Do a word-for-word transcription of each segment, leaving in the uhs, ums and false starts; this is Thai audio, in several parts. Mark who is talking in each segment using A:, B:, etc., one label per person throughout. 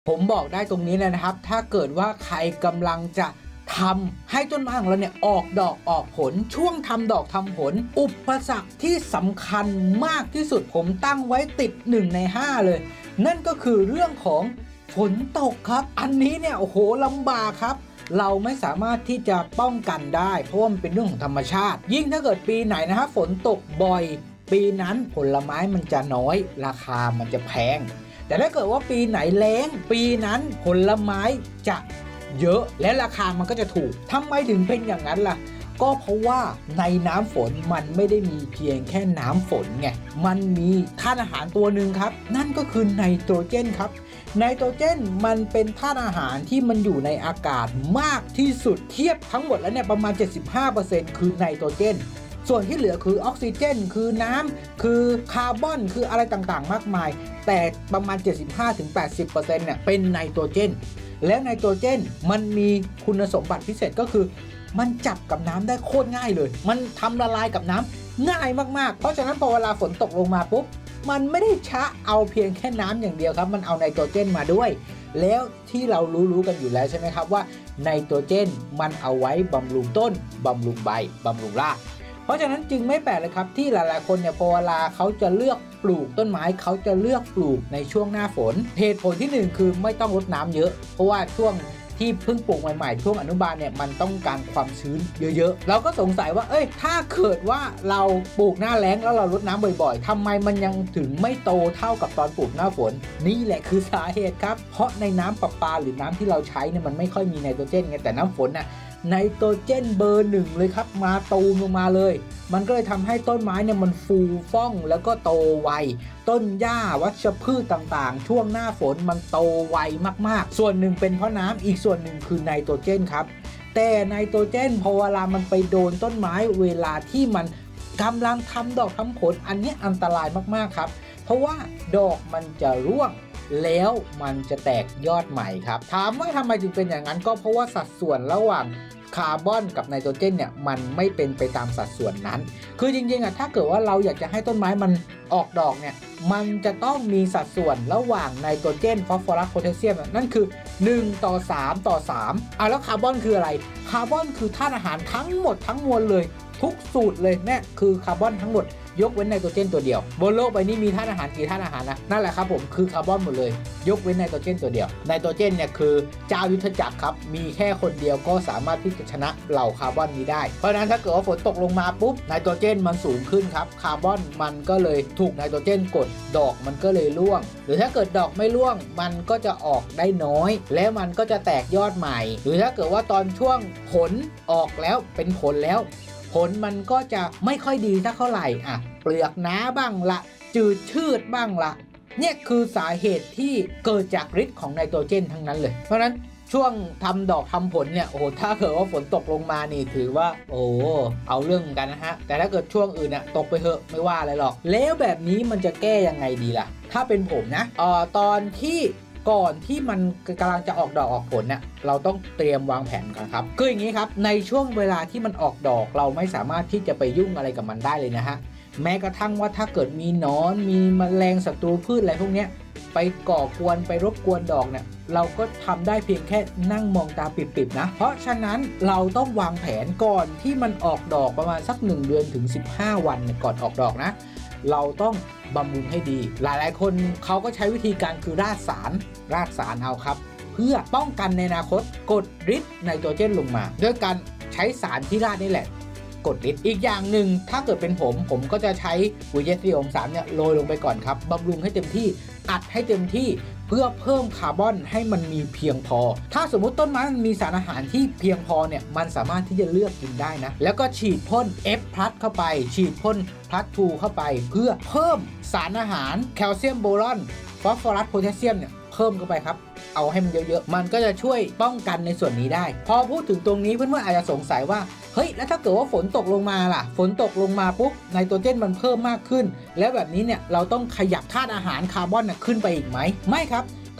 A: ผมบอกได้ตรงนี้เลยนะครับถ้าเกิดว่าใครกำลังจะทำให้ต้นไม้ของเราเนี่ยออกดอกออกผลช่วงทำดอกทำผลอุปสรรคที่สำคัญมากที่สุดผมตั้งไว้ติดหนึ่งในห้าเลยนั่นก็คือเรื่องของฝนตกครับอันนี้เนี่ยโอ้โหลำบากครับเราไม่สามารถที่จะป้องกันได้เพราะว่ามันเป็นเรื่องของธรรมชาติยิ่งถ้าเกิดปีไหนนะครับฝนตกบ่อยปีนั้นผลไม้มันจะน้อยราคามันจะแพงแต่ถ้าเกิดว่าปีไหนแล้งปีนั้นผลไม้จะเยอะและราคามันก็จะถูกทำไมถึงเป็นอย่างนั้นล่ะก็เพราะว่าในน้ำฝนมันไม่ได้มีเพียงแค่น้ำฝนไงมันมีธาตุอาหารตัวหนึ่งครับนั่นก็คือไนโตรเจนครับไนโตรเจนมันเป็นธาตุอาหารที่มันอยู่ในอากาศมากที่สุดเทียบทั้งหมดแล้วเนี่ยประมาณ เจ็ดสิบห้าเปอร์เซ็นต์ คือไนโตรเจนส่วนที่เหลือคือออกซิเจนคือน้ำคือคาร์บอนคืออะไรต่างๆมากมายแต่ประมาณ เจ็ดสิบห้าถึงแปดสิบเปอร์เซ็นต์ เนี่ยเป็นไนโตรเจนและไนโตรเจนมันมีคุณสมบัติพิเศษก็คือมันจับกับน้ำได้โคตรง่ายเลยมันทำละลายกับน้ำง่ายมากๆเพราะฉะนั้นพอเวลาฝนตกลงมาปุ๊บมันไม่ได้ชะเอาเพียงแค่น้ำอย่างเดียวครับมันเอาไนโตรเจนมาด้วยแล้วที่เรารู้ๆกันอยู่แล้วใช่ไหมครับว่าไนโตรเจนมันเอาไว้บำรุงต้นบำรุงใบบำรุงรากเพราะฉะนั้นจึงไม่แปลกเลยครับที่หลายๆคนเนี่ยพอเวลาเขาจะเลือกปลูกต้นไม้เขาจะเลือกปลูกในช่วงหน้าฝนเหตุผลที่หนึ่งคือไม่ต้องรดน้ำเยอะเพราะว่าช่วงที่เพิ่งปลูกใหม่ๆช่วงอนุบาลเนี่ยมันต้องการความชื้นเยอะๆเราก็สงสัยว่าเอ้ยถ้าเกิดว่าเราปลูกหน้าแล้งแล้วเรารดน้ำบ่อยๆทำไมมันยังถึงไม่โตเท่ากับตอนปลูกหน้าฝนนี่แหละคือสาเหตุครับเพราะในน้ำประปาหรือน้ำที่เราใช้เนี่ยมันไม่ค่อยมีไนโตรเจนไงแต่น้ำฝนน่ะไนโตรเจนเบอร์หนึ่งเลยครับมาตูมลงมาเลยมันก็เลยทำให้ต้นไม้เนี่ยมันฟูฟ่องแล้วก็โตไวต้นหญ้าวัชพืชต่างๆช่วงหน้าฝนมันโตไวมากๆส่วนหนึ่งเป็นเพราะน้ำอีกส่วนหนึ่งคือไนโตรเจนครับแต่ไนโตรเจนพอเวลามันไปโดนต้นไม้เวลาที่มันกำลังทำดอกทำผลอันนี้อันตรายมากๆครับเพราะว่าดอกมันจะร่วงแล้วมันจะแตกยอดใหม่ครับถามว่าทำไมถึงเป็นอย่างนั้นก็เพราะว่าสัดส่วนระหว่างคาร์บอนกับไนโตรเจนเนี่ยมันไม่เป็นไปตามสัดส่วนนั้นคือจริงๆอ่ะถ้าเกิดว่าเราอยากจะให้ต้นไม้มันออกดอกเนี่ยมันจะต้องมีสัดส่วนระหว่างไนโตรเจนฟอสฟอรัสโพแทสเซียมนั่นคือหนึ่งต่อสามต่อสามอ่ะแล้วคาร์บอนคืออะไรคาร์บอนคือธาตุอาหารทั้งหมดทั้งมวลเลยทุกสูตรเลยเนี่ยคือคาร์บอนทั้งหมดยกเว้นไนโตรเจนตัวเดียวบนโลกใบนี้มีธาตุอาหารกี่ธาตุอาหารนะนั่นแหละครับผมคือคาร์บอนหมดเลยยกเว้นไนโตรเจนตัวเดียวไนโตรเจนเนี่ยคือเจ้ายุทธจักรครับมีแค่คนเดียวก็สามารถที่จะชนะเหล่าคาร์บอนนี้ได้เพราะฉะนั้นถ้าเกิดว่าฝนตกลงมาปุ๊บไนโตรเจนมันสูงขึ้นครับคาร์บอนมันก็เลยถูกไนโตรเจนกดดอกมันก็เลยร่วงหรือถ้าเกิดดอกไม่ร่วงมันก็จะออกได้น้อยแล้วมันก็จะแตกยอดใหม่หรือถ้าเกิดว่าตอนช่วงผลออกแล้วเป็นผลแล้วผลมันก็จะไม่ค่อยดีสักเท่าไหร่อ่ะเปลือกหนาบ้างละจืดชืดบ้างละเนี่ยคือสาเหตุที่เกิดจากฤทธิ์ของไนโตรเจนทั้งนั้นเลยเพราะนั้นช่วงทำดอกทำผลเนี่ยโอ้โหถ้าเกิดว่าฝนตกลงมานี่ถือว่าโอ้เอาเรื่องกันนะฮะแต่ถ้าเกิดช่วงอื่นเนี่ยตกไปเหอะไม่ว่าอะไรหรอกแล้วแบบนี้มันจะแก้ยังไงดีล่ะถ้าเป็นผมนะเอ่อตอนที่ก่อนที่มันกำลังจะออกดอกออกผลเนี่ยเราต้องเตรียมวางแผนกันครับคืออย่างนี้ครับในช่วงเวลาที่มันออกดอกเราไม่สามารถที่จะไปยุ่งอะไรกับมันได้เลยนะฮะแม้กระทั่งว่าถ้าเกิดมีหนอนมีแมลงศัตรูพืชอะไรพวกนี้ไปก่อกวนไปรบกวนดอกเนี่ยเราก็ทำได้เพียงแค่นั่งมองตาปิบๆนะเพราะฉะนั้นเราต้องวางแผนก่อนที่มันออกดอกประมาณสักหนึ่งเดือนถึงสิบห้าวันก่อนออกดอกนะเราต้องบำรุงให้ดีหลายๆคนเขาก็ใช้วิธีการคือราดสารราดสารเอาครับเพื่อป้องกันในอนาคตกดฤทธิ์ไนโตรเจนลงมาด้วยการใช้สารที่ราดนี่แหละกดฤทธิ์อีกอย่างหนึ่งถ้าเกิดเป็นผมผมก็จะใช้ปุ๋ยเยสซีโอมสามเนี่ยโรยลงไปก่อนครับบำรุงให้เต็มที่อัดให้เต็มที่เพื่อเพิ่มคาร์บอนให้มันมีเพียงพอถ้าสมมุติต้นไม้มันมีสารอาหารที่เพียงพอเนี่ยมันสามารถที่จะเลือกกินได้นะแล้วก็ฉีดพ่น F+ เข้าไปฉีดพ่น พลัส ทู เข้าไปเพื่อเพิ่มสารอาหารแคลเซียมโบรอนฟอสฟอรัสโพแทสเซียมเนี่ยเพิ่มเข้าไปครับเอาให้มันเยอะๆมันก็จะช่วยป้องกันในส่วนนี้ได้พอพูดถึงตรงนี้เพื่อนๆอาจจะสงสัยว่าเฮ้ยแล้วถ้าเกิดว่าฝนตกลงมาล่ะฝนตกลงมาปุ๊บไนโตรเจนมันเพิ่มมากขึ้นแล้วแบบนี้เนี่ยเราต้องขยับธาตุอาหารคาร์บอนขึ้นไปอีกไหมไม่ครับ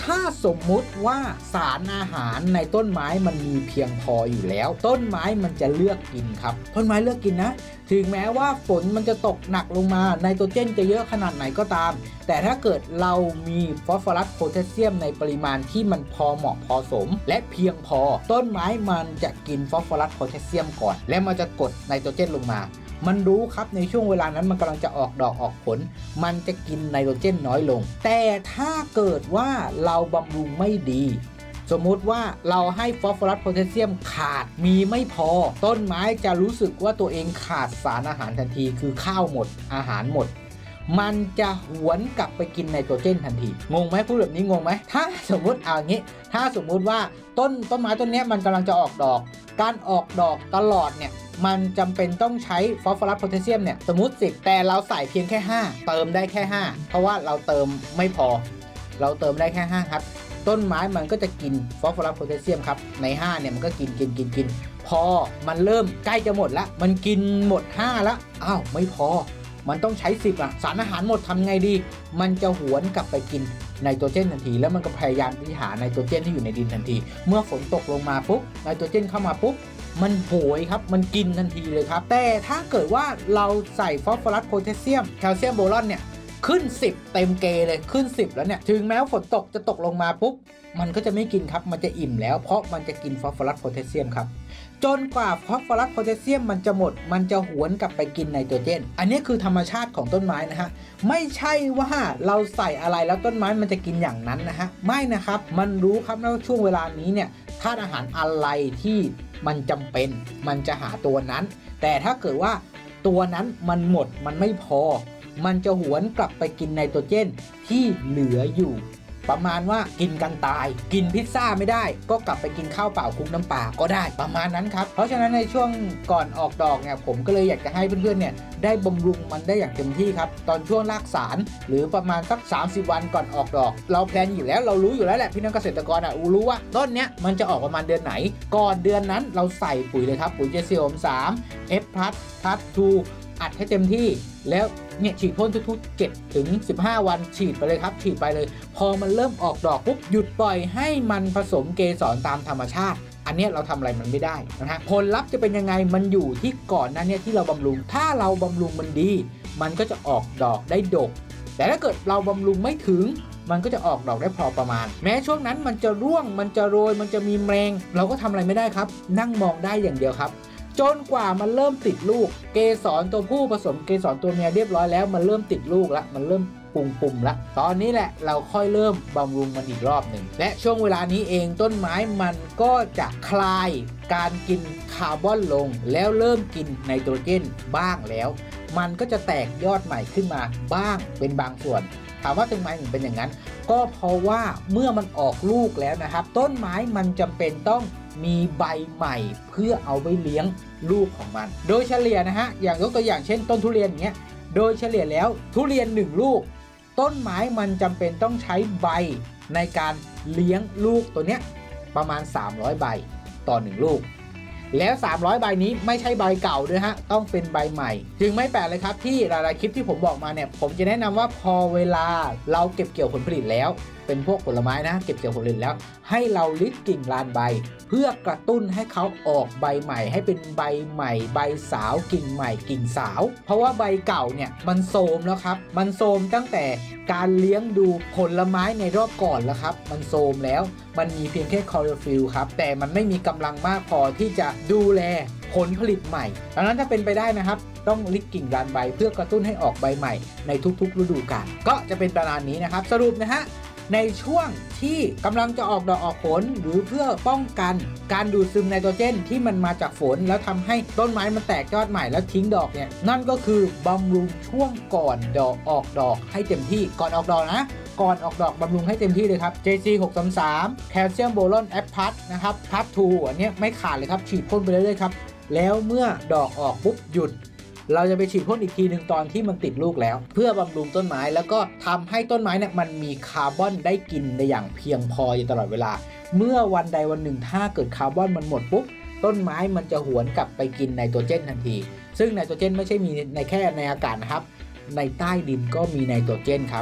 A: ถ้าสมมุติว่าสารอาหารในต้นไม้มันมีเพียงพออยู่แล้วต้นไม้มันจะเลือกกินครับต้นไม้เลือกกินนะถึงแม้ว่าฝนมันจะตกหนักลงมาไนโตรเจนจะเยอะขนาดไหนก็ตามแต่ถ้าเกิดเรามีฟอสฟอรัสโพแทสเซียมในปริมาณที่มันพอเหมาะพอสมและเพียงพอต้นไม้มันจะกินฟอสฟอรัสโพแทสเซียมก่อนและมันจะกดไนโตรเจนลงมามันรู้ครับในช่วงเวลานั้นมันกำลังจะออกดอกออกผลมันจะกินไนโตรเจนน้อยลงแต่ถ้าเกิดว่าเราบำรุงไม่ดีสมมุติว่าเราให้ฟอสฟอรัสโพแทสเซียมขาดมีไม่พอต้นไม้จะรู้สึกว่าตัวเองขาดสารอาหารทันทีคือข้าวหมดอาหารหมดมันจะหวนกลับไปกินไนโตรเจนทันทีงงไหมพูดแบบนี้งงไหมถ้าสมมุติเอาอย่างนี้ถ้าสมมุติว่าต้นต้นไม้ต้นนี้มันกำลังจะออกดอกการออกดอกตลอดเนี่ยมันจำเป็นต้องใช้ฟอสฟอรัสโพแทสเซียมเนี่ยสมมุติสิบแต่เราใส่เพียงแค่ห้าเติมได้แค่ห้าเพราะว่าเราเติมไม่พอเราเติมได้แค่ห้าครับต้นไม้มันก็จะกินฟอสฟอรัสโพแทสเซียมครับในห้าเนี่ยมันก็กินกินกินกินพอมันเริ่มใกล้จะหมดละมันกินหมดห้าแล้วอ้าวไม่พอมันต้องใช้สิบอ่ะสารอาหารหมดทำไงดีมันจะหวนกลับไปกินไนโตรเจนทันทีแล้วมันก็พยายามที่หาไนโตรเจนที่อยู่ในดินทันทีเมื่อฝนตกลงมาปุ๊บไนโตรเจนเข้ามาปุ๊บมันโหยครับมันกินทันทีเลยครับแต่ถ้าเกิดว่าเราใส่ฟอสฟอรัสโพแทสเซียมแคลเซียมโบรอนเนี่ยขึ้นสิบเต็มเกเลยขึ้นสิบแล้วเนี่ยถึงแม้ฝนตกจะตกลงมาปุ๊บมันก็จะไม่กินครับมันจะอิ่มแล้วเพราะมันจะกินฟอสฟอรัสโพแทสเซียมครับจนกว่าฟอสฟอรัสโพแทสเซียมมันจะหมดมันจะหวนกลับไปกินไนโตรเจนอันนี้คือธรรมชาติของต้นไม้นะฮะไม่ใช่ว่าเราใส่อะไรแล้วต้นไม้มันจะกินอย่างนั้นนะฮะไม่นะครับมันรู้ครับว่าช่วงเวลานี้เนี่ยธาตุอาหารอะไรที่มันจำเป็นมันจะหาตัวนั้นแต่ถ้าเกิดว่าตัวนั้นมันหมดมันไม่พอมันจะหวนกลับไปกินไนโตรเจนที่เหลืออยู่ประมาณว่ากินกันตายกินพิซซ่าไม่ได้ก็กลับไปกินข้าวเปล่าคลุกน้ำปลาก็ได้ประมาณนั้นครับเพราะฉะนั้นในช่วงก่อนออกดอกเนี่ยผมก็เลยอยากจะให้เพื่อนๆเนี่ยได้บำรุงมันได้อย่างเต็มที่ครับตอนช่วงรากสารหรือประมาณสักสามสิบวันก่อนออกดอกเราแพลนอยู่แล้วเรารู้อยู่แล้วแหละพี่น้องเกษตรกรอ่ะรู้ว่าต้นเนี้ยมันจะออกประมาณเดือนไหนก่อนเดือนนั้นเราใส่ปุ๋ยเลยครับปุ๋ยเจซีโอมสาม F พลัส พลัส ทูอัดให้เต็มที่แล้วเนี่ยฉีดพ่นทุกๆเจ็ดถึงสิบห้าวันฉีดไปเลยครับฉีดไปเลยพอมันเริ่มออกดอกปุ๊บหยุดปล่อยให้มันผสมเกสรตามธรรมชาติอันนี้เราทำอะไรมันไม่ได้นะฮะผลลัพธ์จะเป็นยังไงมันอยู่ที่ก่อนนั้นเนี่ยที่เราบำรุงถ้าเราบำรุงมันดีมันก็จะออกดอกได้ดกแต่ถ้าเกิดเราบำรุงไม่ถึงมันก็จะออกดอกได้พอประมาณแม้ช่วงนั้นมันจะร่วงมันจะโรยมันจะมีแมลงเราก็ทำอะไรไม่ได้ครับนั่งมองได้อย่างเดียวครับจนกว่ามันเริ่มติดลูกเกสรตัวผู้ผสมเกสรตัวเมียเรียบร้อยแล้วมันเริ่มติดลูกแล้วมันเริ่มปุ่มปุ่มแล้วตอนนี้แหละเราค่อยเริ่มบำรุงมันอีกรอบหนึ่งและช่วงเวลานี้เองต้นไม้มันก็จะคลายการกินคาร์บอนลงแล้วเริ่มกินไนโตรเจนบ้างแล้วมันก็จะแตกยอดใหม่ขึ้นมาบ้างเป็นบางส่วนถามว่าทำไมถึงเป็นอย่างนั้นก็เพราะว่าเมื่อมันออกลูกแล้วนะครับต้นไม้มันจำเป็นต้องมีใบใหม่เพื่อเอาไว้เลี้ยงลูกของมันโดยเฉลี่ยนะฮะอย่างยกตัวอย่างเช่นต้นทุเรียนอย่างเงี้ยโดยเฉลี่ยแล้วทุเรียนหนึ่งลูกต้นไม้มันจำเป็นต้องใช้ใบในการเลี้ยงลูกตัวเนี้ยประมาณสามร้อยใบต่อหนึ่งลูกแล้วสามร้อยใบนี้ไม่ใช่ใบเก่าด้วยฮะต้องเป็นใบใหม่จึงไม่แปลกเลยครับที่หลายๆคลิปที่ผมบอกมาเนี่ยผมจะแนะนำว่าพอเวลาเราเก็บเกี่ยวผลผลิตแล้วเป็นพวกผลไม้นะเก็บเกี่ยวผลผลิตแล้วให้เราลิดกิ่งลานใบเพื่อกระตุ้นให้เขาออกใบใหม่ให้เป็นใบใหม่ใบสาวกิ่งใหม่กิ่งสาวเพราะว่าใบเก่าเนี่ยมันโทรมแล้วครับมันโทรมตั้งแต่การเลี้ยงดูผลไม้ในรอบก่อนแล้วครับมันโทรมแล้วมันมีเพียงแค่คลอโรฟิลครับแต่มันไม่มีกำลังมากพอที่จะดูแลผลผลิตใหม่ดังนั้นถ้าเป็นไปได้นะครับต้องลิดกิ่งลานใบเพื่อกระตุ้นให้ออกใบใหม่ในทุกๆฤดูกาลก็จะเป็นประมาณนี้นะครับสรุปนะฮะในช่วงที่กำลังจะออกดอกออกผลหรือเพื่อป้องกันการดูดซึมไนโตรเจนที่มันมาจากฝนแล้วทำให้ต้นไม้มันแตกยอดใหม่แล้วทิ้งดอกเนี่ยนั่นก็คือบำรุงช่วงก่อนดอกออกดอกให้เต็มที่ก่อนออกดอกนะก่อนออกดอกบำรุงให้เต็มที่เลยครับ เจ ซี หก สาม สาม แคลเซียมโบรอนแอปพัทนะครับพัททูอันนี้ไม่ขาดเลยครับฉีดพ่นไปเรื่อยๆครับแล้วเมื่อดอกออกปุ๊บหยุดเราจะไปฉีดพ่นอีกทีหนึ่งตอนที่มันติดลูกแล้วเพื่อบำรุงต้นไม้แล้วก็ทำให้ต้นไม้เนี่ยมันมีคาร์บอนได้กินในอย่างเพียงพออยู่ตลอดเวลาเมื่อวันใดวันหนึ่งถ้าเกิดคาร์บอนมันหมดปุ๊บต้นไม้มันจะหวนกลับไปกินไนโตรเจนทันทีซึ่งไนโตรเจนไม่ใช่มีในแค่ในอากาศนะครับในใต้ดินก็มีไนโตรเจนครับ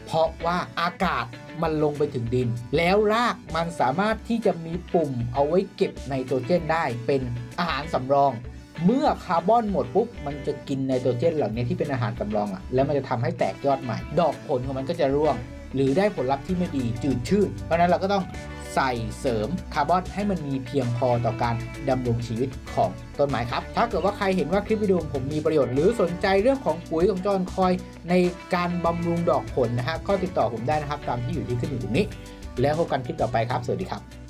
A: เพราะว่าอากาศมันลงไปถึงดินแล้วรากมันสามารถที่จะมีปุ่มเอาไว้เก็บไนโตรเจนได้เป็นอาหารสำรองเมื่อคาร์บอนหมดปุ๊บมันจะกินไนโตรเจนเหล่านี้ที่เป็นอาหารสำรองอ่ะแล้วมันจะทำให้แตกยอดใหม่ดอกผลของมันก็จะร่วงหรือได้ผลลัพธ์ที่ไม่ดีจืดชืดเพราะนั้นเราก็ต้องใส่เสริมคาร์บอนให้มันมีเพียงพอต่อการดำรงชีวิตของต้นไม้ครับถ้าเกิดว่าใครเห็นว่าคลิปวิดีโอผมมีประโยชน์หรือสนใจเรื่องของปุ๋ยของจอห์นคอยในการบำรุงดอกผลนะฮะก็ติดต่อผมได้นะครับตามที่อยู่ที่ขึ้นอยู่ตรงนี้แล้วพบกันคลิปต่อไปครับสวัสดีครับ